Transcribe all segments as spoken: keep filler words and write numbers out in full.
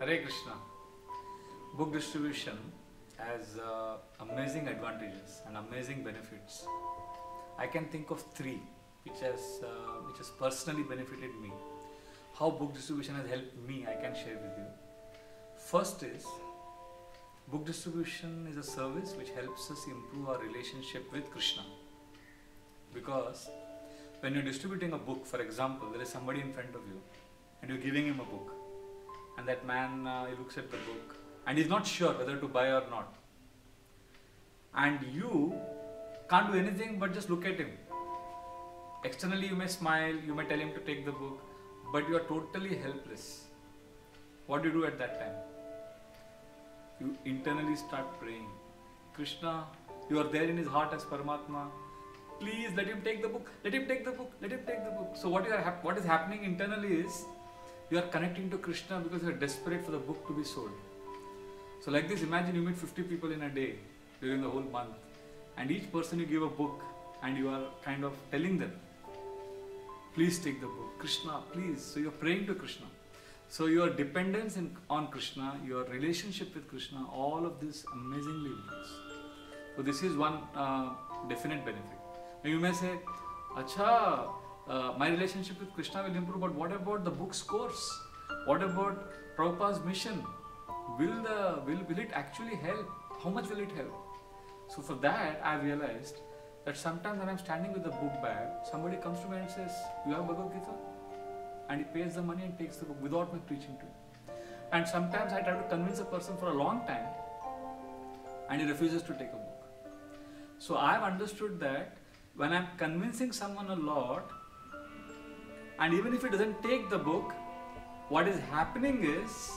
Hare Krishna. Book distribution has uh, amazing advantages and amazing benefits. I can think of three which has uh, which has personally benefited me. How book distribution has helped me, I can share with you. First is, book distribution is a service which helps us improve our relationship with Krishna. Because when you're distributing a book, for example, there is somebody in front of you and you're giving him a book, and that man uh, he looks at the book and he's not sure whether to buy or not, and you can't do anything but just look at him. Externally you may smile, you may tell him to take the book, but you are totally helpless. What do you do at that time? You internally start praying, Krishna, you are there in his heart as Paramatma. Please let him take the book, let him take the book, let him take the book. So what, you are what is happening internally is, you are connecting to Krishna because you are desperate for the book to be sold. So like this, imagine you meet fifty people in a day during the whole month, and each person you give a book and you are kind of telling them, please take the book, Krishna, please. So you are praying to Krishna. So your dependence in, on Krishna, your relationship with Krishna, all of this amazingly improves. So this is one uh, definite benefit. Now you may say, Acha, uh, my relationship with Krishna will improve, but what about the book's course? What about Prabhupada's mission? Will, the, will, will it actually help? How much will it help? So for that, I realized that sometimes when I'm standing with the book bag, somebody comes to me and says, you have Bhagavad Gita? And he pays the money and takes the book without me preaching to him. And sometimes I try to convince a person for a long time and he refuses to take a book. So I've understood that when I'm convincing someone a lot, and even if he doesn't take the book, what is happening is,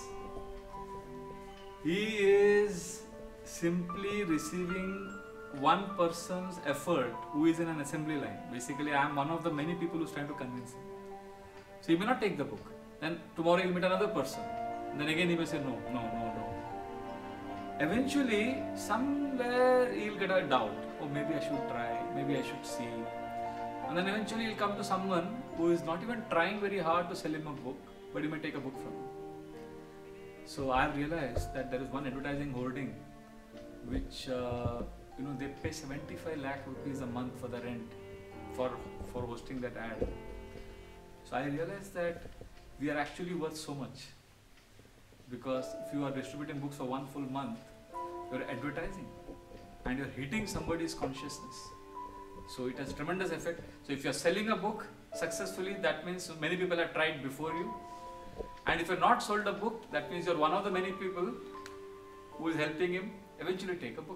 he is simply receiving one person's effort who is in an assembly line. Basically, I am one of the many people who is trying to convince him. So he may not take the book. Then tomorrow he will meet another person. And then again he may say no, no, no, no. Eventually, somewhere he will get a doubt. Oh, maybe I should try, maybe I should see. And then eventually he will come to someone who is not even trying very hard to sell him a book, but he may take a book from him. So I have realized that there is one advertising hoarding which, uh, you know, they pay seventy-five lakh rupees a month for the rent for, for hosting that ad. So I realized that we are actually worth so much, because if you are distributing books for one full month, you are advertising and you are hitting somebody's consciousness. So it has tremendous effect. So if you are selling a book successfully, that means many people have tried before you. And if you are not sold a book, that means you are one of the many people who is helping him eventually take a book.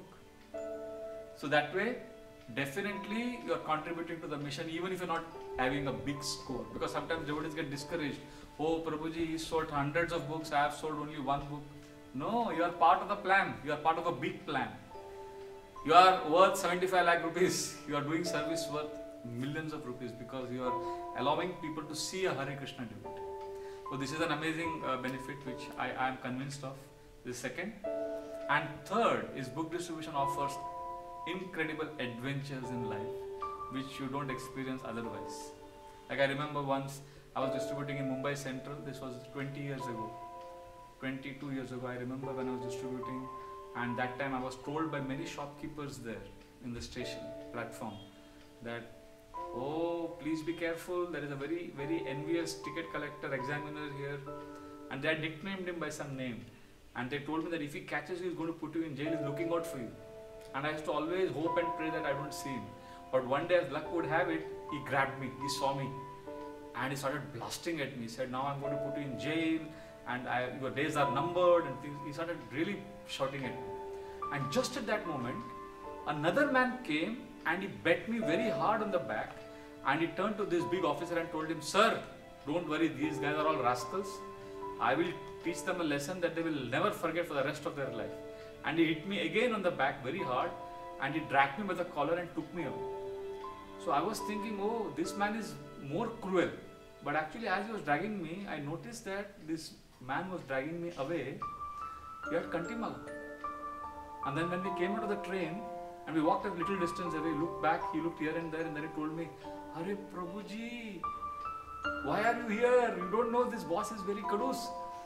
So that way, definitely you are contributing to the mission, even if you are not having a big score. Because sometimes devotees get discouraged. Oh, Prabhuji, he sold hundreds of books, I have sold only one book. No, you are part of the plan. You are part of a big plan. You are worth seventy-five lakh rupees. You are doing service worth millions of rupees because you are allowing people to see a Hare Krishna devotee. So this is an amazing uh, benefit which I, I am convinced of. This second. And third is book distribution offers incredible adventures in life which you don't experience otherwise. Like I remember once I was distributing in Mumbai Central. This was twenty years ago. twenty-two years ago, I remember when I was distributing, and that time I was told by many shopkeepers there in the station platform that, oh, please be careful, there is a very, very envious ticket collector, examiner here, and they had nicknamed him by some name, and they told me that if he catches you, he's going to put you in jail, he's looking out for you. And I used to always hope and pray that I don't see him. But one day, as luck would have it, he grabbed me, he saw me, and he started blasting at me. He said, now I'm going to put you in jail, and I, your days are numbered, and things. He started really shouting at me. And just at that moment, another man came and he bet me very hard on the back, and he turned to this big officer and told him, sir, don't worry, these guys are all rascals. I will teach them a lesson that they will never forget for the rest of their life. And he hit me again on the back very hard, and he dragged me by the collar and took me away. So I was thinking, oh, this man is more cruel. But actually, as he was dragging me, I noticed that this man was dragging me away. He had Kantimala. And then when we came out of the train and we walked a little distance away, looked back, he looked here and there, and then he told me, Hare Prabhuji, why are you here? You don't know this boss is very kadus.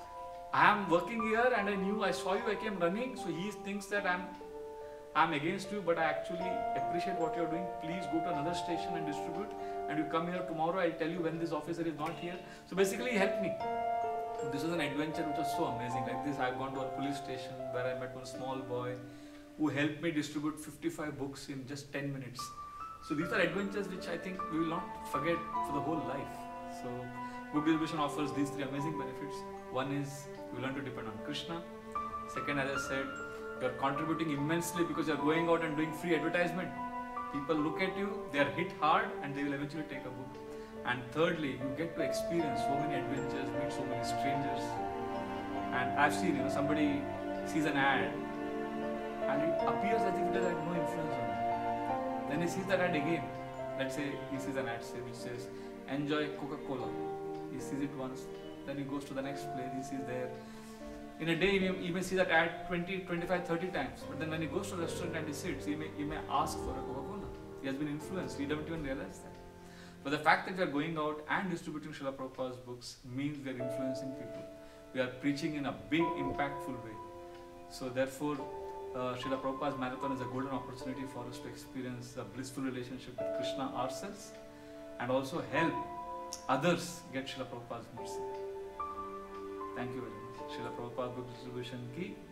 I am working here and I knew, I saw you, I came running. So he thinks that I'm I'm against you, but I actually appreciate what you're doing. Please go to another station and distribute. And you come here tomorrow, I'll tell you when this officer is not here. So basically, he helped me. This was an adventure which was so amazing. Like this, I've gone to a police station where I met one small boy who helped me distribute fifty-five books in just ten minutes. So these are adventures which I think we will not forget for the whole life. So book distribution offers these three amazing benefits. One is you learn to depend on Krishna. Second, as I said, you are contributing immensely because you are going out and doing free advertisement. People look at you, they are hit hard, and they will eventually take a book. And thirdly, you get to experience so many adventures, meet so many strangers. And I've seen, you know, somebody sees an ad and it appears as if it has had no influence on him. Then he sees that ad again. Let's say he sees an ad say, which says, enjoy Coca-Cola. He sees it once, then he goes to the next place, he sees there. In a day, he may, he may see that ad twenty, twenty-five, thirty times. But then when he goes to the restaurant and he sits, he may, he may ask for a Coca-Cola. He has been influenced. We don't even realize that. But the fact that we are going out and distributing Srila Prabhupada's books means we are influencing people. We are preaching in a big, impactful way. So therefore, uh, Srila Prabhupada's marathon is a golden opportunity for us to experience a blissful relationship with Krishna ourselves and also help others get Srila Prabhupada's mercy. Thank you very much. Srila Prabhupada Book Distribution ki